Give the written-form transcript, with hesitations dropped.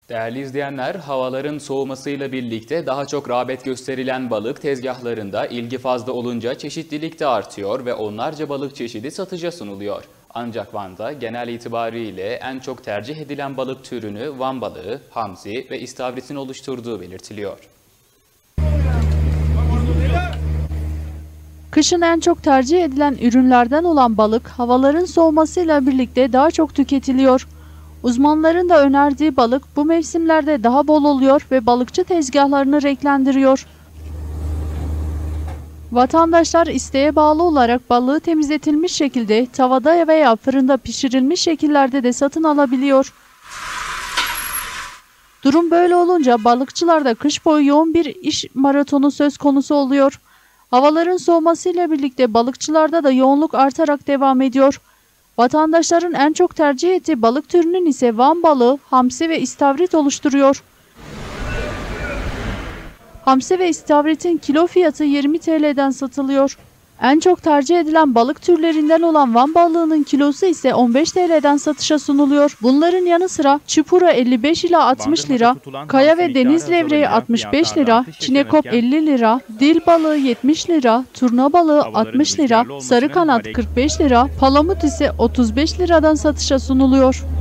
Değerli izleyenler, havaların soğumasıyla birlikte daha çok rağbet gösterilen balık tezgahlarında ilgi fazla olunca çeşitlilik de artıyor ve onlarca balık çeşidi satışa sunuluyor. Ancak Van'da genel itibariyle en çok tercih edilen balık türünü Van balığı, hamsi ve istavritin oluşturduğu belirtiliyor. Kışın en çok tercih edilen ürünlerden olan balık, havaların soğumasıyla birlikte daha çok tüketiliyor. Uzmanların da önerdiği balık bu mevsimlerde daha bol oluyor ve balıkçı tezgahlarını renklendiriyor. Vatandaşlar isteğe bağlı olarak balığı temizletilmiş şekilde tavada veya fırında pişirilmiş şekillerde de satın alabiliyor. Durum böyle olunca balıkçılarda kış boyu yoğun bir iş maratonu söz konusu oluyor. Havaların soğumasıyla birlikte balıkçılarda da yoğunluk artarak devam ediyor. Vatandaşların en çok tercih ettiği balık türünün ise Van balığı, hamsi ve istavrit oluşturuyor. Hamsi ve istavritin kilo fiyatı 20 TL'den satılıyor. En çok tercih edilen balık türlerinden olan Van balığının kilosu ise 15 TL'den satışa sunuluyor. Bunların yanı sıra çupura 55 ila 60 lira, kaya ve deniz levreği 65 lira, çinekop 50 lira, dil balığı 70 lira, turna balığı 60 lira, sarı kanat 45 lira, palamut ise 35 liradan satışa sunuluyor.